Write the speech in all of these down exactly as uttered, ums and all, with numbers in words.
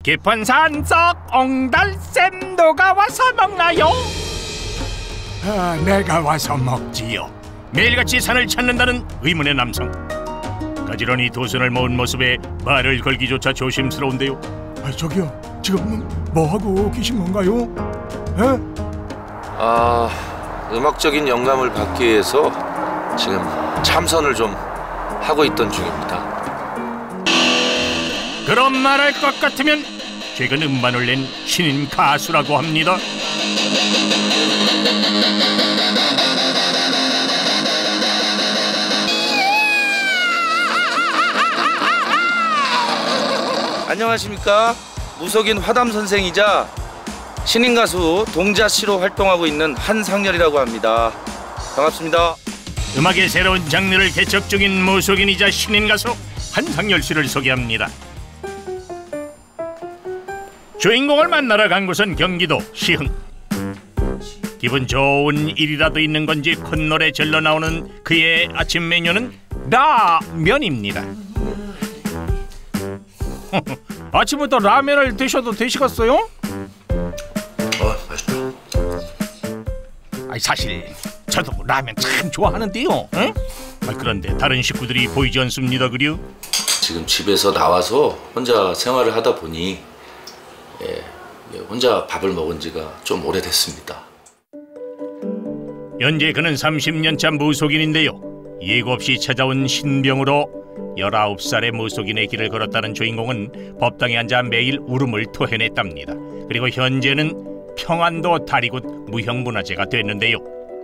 깊은 산속 옹달샘 누가 와서 먹나요? 아, 내가 와서 먹지요. 매일같이 산을 찾는다는 의문의 남성. 가지런히 도선을 모은 모습에 말을 걸기조차 조심스러운데요. 아, 저기요, 지금 뭐 하고 계신 건가요? 에? 아, 음악적인 영감을 받기 위해서 지금 참선을 좀 하고 있던 중입니다. 그런 말할 것 같으면 최근 음반을 낸 신인 가수라고 합니다. 안녕하십니까. 무속인 화담 선생이자 신인 가수 동자씨로 활동하고 있는 한상렬이라고 합니다. 반갑습니다. 음악의 새로운 장르를 개척 중인 무속인이자 신인 가수 한상렬 씨를 소개합니다. 주인공을 만나러 간 곳은 경기도 시흥. 기분 좋은 일이라도 있는 건지 콧노래 절로 나오는 그의 아침 메뉴는 라면입니다. 아침부터 라면을 드셔도 되시겠어요? 어, 맛있다. 아니, 사실 저도 라면 참 좋아하는데요. 응? 아, 그런데 다른 식구들이 보이지 않습니다. 그려? 지금 집에서 나와서 혼자 생활을 하다 보니 예, 혼자 밥을 먹은 지가 좀 오래됐습니다. 현재 그는 삼십 년 차 무속인인데요. 예고 없이 찾아온 신병으로 열아홉 살의 무속인의 길을 걸었다는 주인공은 법당에 앉아 매일 울음을 토해냈답니다. 그리고 현재는 평안도 다리굿 무형문화재가 됐는데요.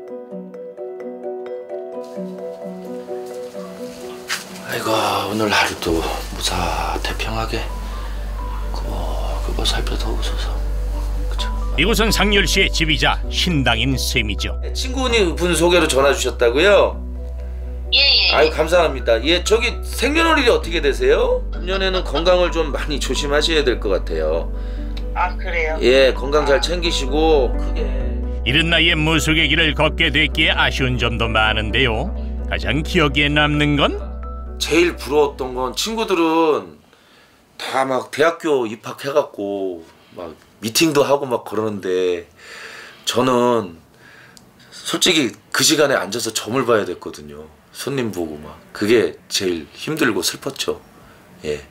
아이고, 오늘 하루도 무사태평하게 그거 그거 살펴보소서. 그쵸? 이곳은 상렬 씨의 집이자 신당인 셈이죠. 친구분 소개로 전화 주셨다고요? 예예. 아유, 감사합니다. 예, 저기 생년월일이 어떻게 되세요? 금년에는 건강을 좀 많이 조심하셔야 될 것 같아요. 아, 그래요? 예, 건강 잘 챙기시고 크게. 이른 나이에 무속의 길을 걷게 됐기에 아쉬운 점도 많은데요. 가장 기억에 남는 건? 제일 부러웠던 건 친구들은 다 막 대학교 입학해갖고 막 미팅도 하고 막 그러는데 저는 솔직히 그 시간에 앉아서 점을 봐야 됐거든요. 손님 보고 막 그게 제일 힘들고 슬펐죠. 예.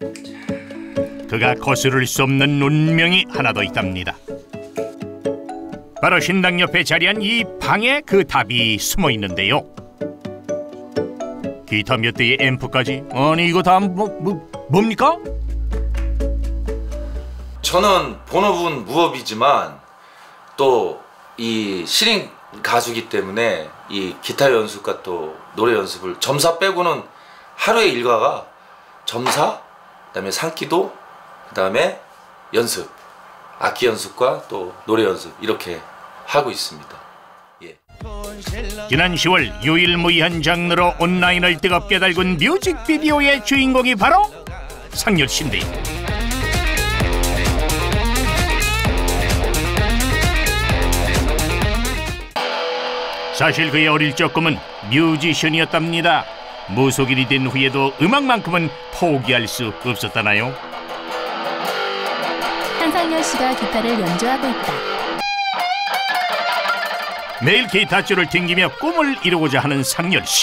그가 거스를 수 없는 운명이 하나 더 있답니다. 바로 신당 옆에 자리한 이 방에 그 답이 숨어 있는데요. 기타 몇 대의 앰프까지. 아니, 이거 다 뭐, 뭐, 뭡니까? 저는 본업은 무업이지만 또 이 신인 가수기 때문에 이 기타 연습과 또 노래 연습을 점사 빼고는 하루의 일과가 점사, 그다음에 산기도, 그다음에 연습, 악기 연습과 또 노래 연습 이렇게 하고 있습니다. 예. 지난 시월 유일무이한 장르로 온라인을 뜨겁게 달군 뮤직비디오의 주인공이 바로 상렬 씨인데요. 사실 그의 어릴 적 꿈은 뮤지션이었답니다. 무속인이 된 후에도 음악만큼은 포기할 수 없었다나요? 한상렬 씨가 기타를 연주하고 있다. 매일 기타줄을 튕기며 꿈을 이루고자 하는 상렬 씨.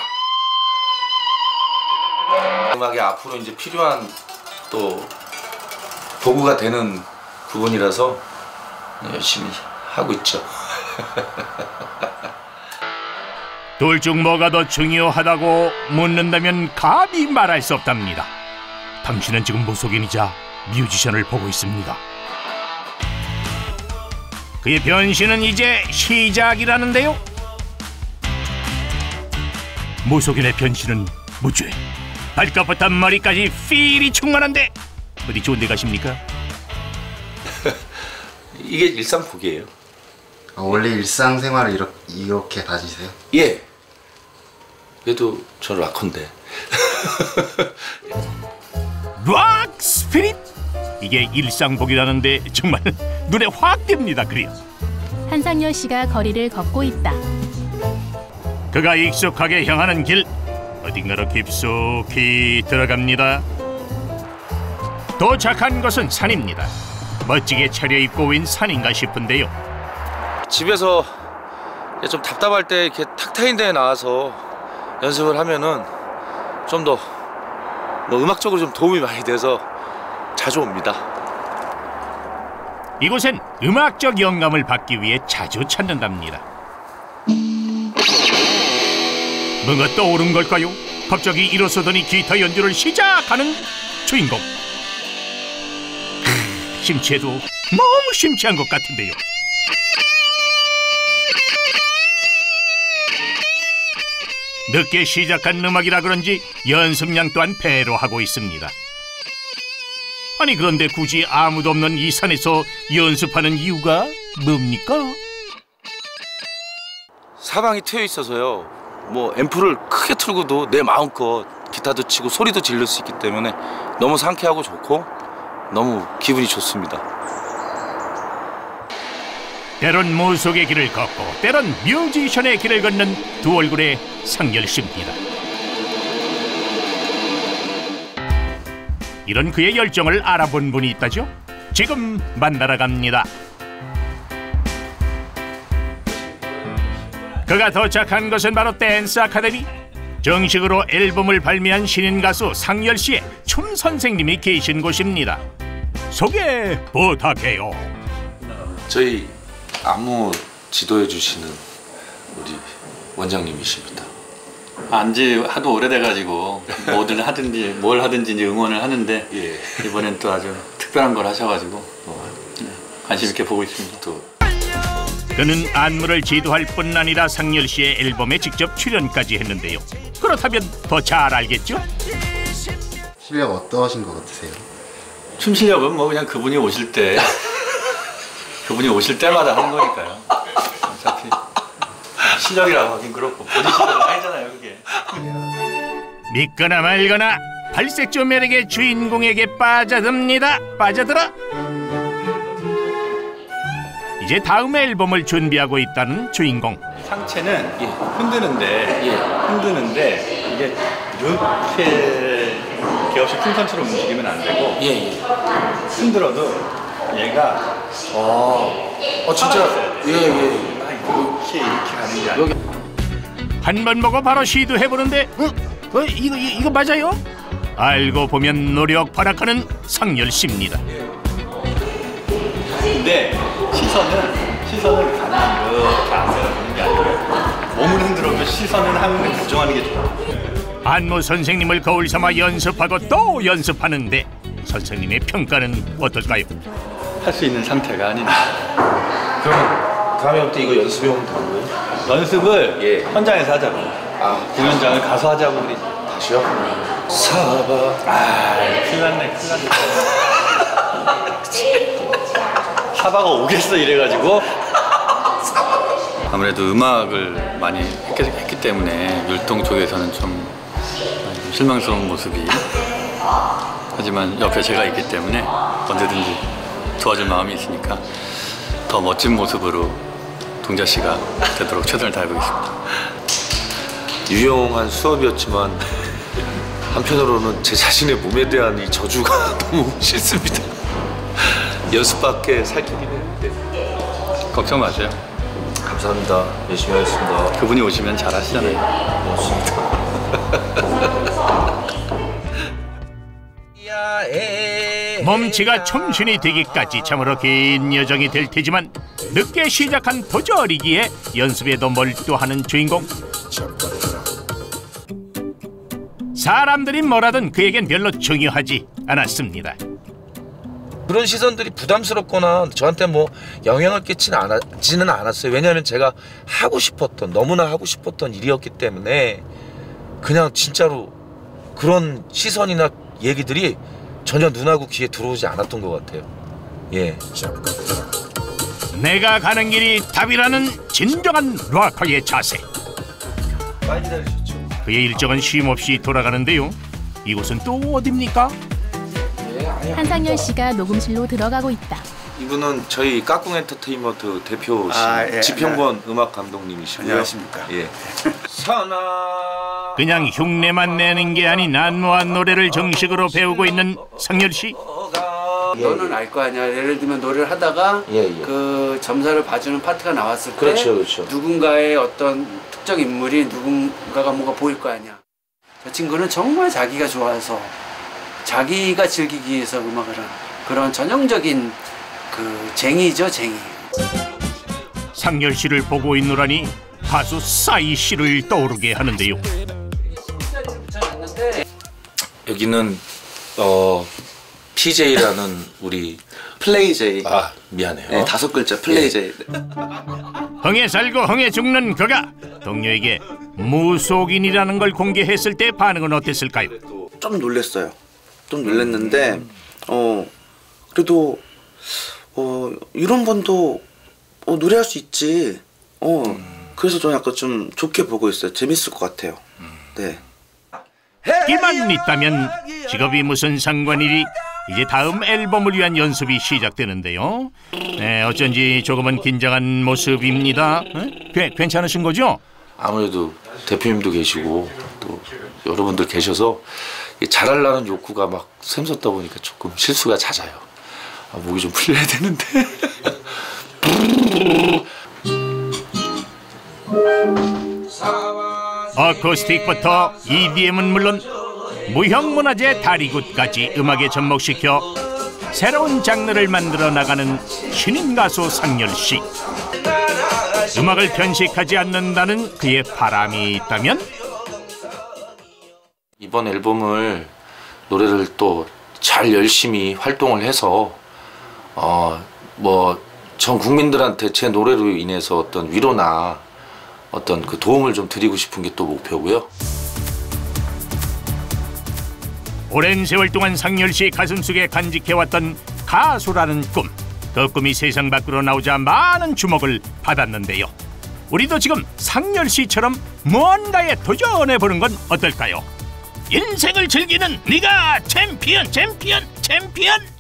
음악이 앞으로 이제 필요한 또 도구가 되는 부분이라서 열심히 하고 있죠. 둘 중 뭐가 더 중요하다고 묻는다면 감히 말할 수 없답니다. 당신은 지금 무속인이자 뮤지션을 보고 있습니다. 그의 변신은 이제 시작이라는데요. 무속인의 변신은 무죄. 발끝부터 머리까지 필이 충만한데 어디 좋은 데 가십니까? 이게 일상복이에요. 아, 원래 일상생활을 이렇게, 이렇게 다니세요? 예. 그래도 저는 락커인데. 락 스피릿? 이게 일상복이라는데 정말 눈에 확 띕니다. 그래요. 한상렬 씨가 거리를 걷고 있다. 그가 익숙하게 향하는 길 어딘가로 깊숙이 들어갑니다. 도착한 곳은 산입니다. 멋지게 차려입고 온 산인가 싶은데요. 집에서 좀 답답할 때 이렇게 탁 트인 데에 나와서 연습을 하면은 좀 더 뭐 음악적으로 좀 도움이 많이 돼서 자주 옵니다. 이곳엔 음악적 영감을 받기 위해 자주 찾는답니다. 뭔가 떠오른 걸까요? 갑자기 일어서더니 기타 연주를 시작하는 주인공. 크, 심취해도 너무 심취한 것 같은데요. 늦게 시작한 음악이라 그런지 연습량 또한 배로 하고 있습니다. 아니 그런데 굳이 아무도 없는 이 산에서 연습하는 이유가 뭡니까? 사방이 트여 있어서요. 뭐 앰프를 크게 틀고도 내 마음껏 기타도 치고 소리도 질릴 수 있기 때문에 너무 상쾌하고 좋고 너무 기분이 좋습니다. 때론 무속의 길을 걷고 때론 뮤지션의 길을 걷는 두 얼굴의 상열 씨입니다. 이런 그의 열정을 알아본 분이 있다죠? 지금 만나러 갑니다. 그가 도착한 것은 바로 댄스 아카데미. 정식으로 앨범을 발매한 신인 가수 상열 씨의 춤 선생님이 계신 곳입니다. 소개 부탁해요. 저희 안무 지도해 주시는 우리 원장님이십니다. 안지 하도 오래돼가지고 뭐든 하든지 뭘 하든지 이제 응원을 하는데 예. 이번엔 또 아주 특별한 걸 하셔가지고 어, 관심 있게 보고 있습니다. 또 그는 안무를 지도할 뿐 아니라 상열 씨의 앨범에 직접 출연까지 했는데요. 그렇다면 더 잘 알겠죠? 실력 어떠신 것 같으세요? 춤 실력은 뭐 그냥 그분이 오실 때 그분이 오실 때마다 하는 거니까요. 어차피 실력이라고 하긴 그렇고 본인 실력은 아니잖아요 그게. 믿거나 말거나 발색조 매력의 주인공에게 빠져듭니다. 빠져들어. 이제 다음 앨범을 준비하고 있다는 주인공. 상체는 예. 흔드는데 예. 흔드는데 이게 이렇게 이렇게 없이 풍선처럼 움직이면 안 되고 예, 예. 흔들어도 얘가 어, 어 진짜 예, 예. 아, 이렇게 이렇게 가는 게 아니고 한 번 보고 바로 시도해보는데 어? 어? 이거, 이거, 이거 맞아요? 알고 보면 노력 발악하는 상열 씨입니다. 근데 시선은 시선을 가만히 이렇게 안세가 보는 게 아니고 몸을 흔들어도 시선은 항상 고정하는 게 좋아요. 안무 선생님을 거울 삼아 연습하고 또 연습하는데 선생님의 평가는 어떨까요? 할 수 있는 상태가 아닌데 그럼 다음에부터 이거 연습해오면 되고요. 연습을 예. 현장에서 하자고. 아, 공연장을 가서 하자고 우리. 다시요? 사바. 아, 큰일 났네, 큰일 났네. 사바가 오겠어 이래가지고. 아무래도 음악을 많이 했기, 했기 때문에 율동 쪽에서는 좀 실망스러운 모습이. 하지만 옆에 제가 있기 때문에 언제든지 도와줄 마음이 있으니까 더 멋진 모습으로 동자 씨가 되도록 최선을 다해보겠습니다. 유용한 수업이었지만 한편으로는 제 자신의 몸에 대한 이 저주가 너무 싫습니다. 연습밖에 살 길이 했는데. 걱정 마세요. 감사합니다. 열심히 하겠습니다. 그분이 오시면 잘하시잖아요. 고맙습니다. 몸치가 춤신이 되기까지 참으로 긴 여정이 될 테지만 늦게 시작한 도저리기에 연습에도 몰두하는 주인공. 사람들이 뭐라든 그에겐 별로 중요하지 않았습니다. 그런 시선들이 부담스럽거나 저한테 뭐 영향을 끼치는 않았지는 않았어요. 왜냐하면 제가 하고 싶었던, 너무나 하고 싶었던 일이었기 때문에 그냥 진짜로 그런 시선이나 얘기들이 전혀 눈하고 귀에 들어오지 않았던 것 같아요. 예. 내가 가는 길이 답이라는 진정한 락커의 자세. 많이 기다리셨죠? 그의 일정은 쉼없이 돌아가는데요. 이곳은 또 어딥니까? 한상열 씨가 녹음실로 들어가고 있다. 이분은 저희 까꿍 엔터테인먼트 대표신 아, 예. 지평권 음악 감독님이시고요. 안녕하십니까. 예. 선아 그냥 흉내만 내는 게 아닌 안무와 노래를 정식으로 배우고 있는 상열 씨. 너는 알 거 아니야. 예를 들면 노래를 하다가 예, 예. 그 점사를 봐주는 파트가 나왔을 때 그렇죠, 그렇죠. 누군가의 어떤 특정 인물이 누군가가 뭔가 보일 거 아니야. 저 친구는 정말 자기가 좋아서 자기가 즐기기 위해서 음악을 하는 그런 전형적인 그 쟁이죠, 쟁이. 상열 씨를 보고 있노라니 가수 싸이 씨를 떠오르게 하는데요. 여기는 어 피제이라는 우리 플레이제이. 아 미안해요. 네, 다섯 글자 플레이제이. 흥에 살고 흥에 죽는 그가 동료에게 무속인이라는 걸 공개했을 때 반응은 어땠을까요? 좀 놀랬어요. 좀 놀랬는데 어 그래도 어 이런 분도 어, 노래할 수 있지. 어 그래서 저는 약간 좀 좋게 보고 있어요. 재밌을 것 같아요. 네. 기만 있다면 직업이 무슨 상관이리. 이제 다음 앨범을 위한 연습이 시작되는데요. 네, 어쩐지 조금은 긴장한 모습입니다. 네? 괜, 괜찮으신 거죠? 아무래도 대표님도 계시고 또 여러분들 계셔서 잘하려는 욕구가 막 샘솟다 보니까 조금 실수가 잦아요. 아, 목이 좀 풀려야 되는데. 어쿠스틱부터 이디엠은 물론 무형문화재 다리굿까지 음악에 접목시켜 새로운 장르를 만들어 나가는 신인 가수 상열 씨. 음악을 편식하지 않는다는 그의 바람이 있다면 이번 앨범을 노래를 또 잘 열심히 활동을 해서 어 뭐 전 국민들한테 제 노래로 인해서 어떤 위로나 어떤 그 도움을 좀 드리고 싶은 게 또 목표고요. 오랜 세월 동안 상열 씨 가슴속에 간직해왔던 가수라는 꿈. 그 꿈이 세상 밖으로 나오자 많은 주목을 받았는데요. 우리도 지금 상열 씨처럼 무언가에 도전해보는 건 어떨까요? 인생을 즐기는 네가 챔피언 챔피언 챔피언.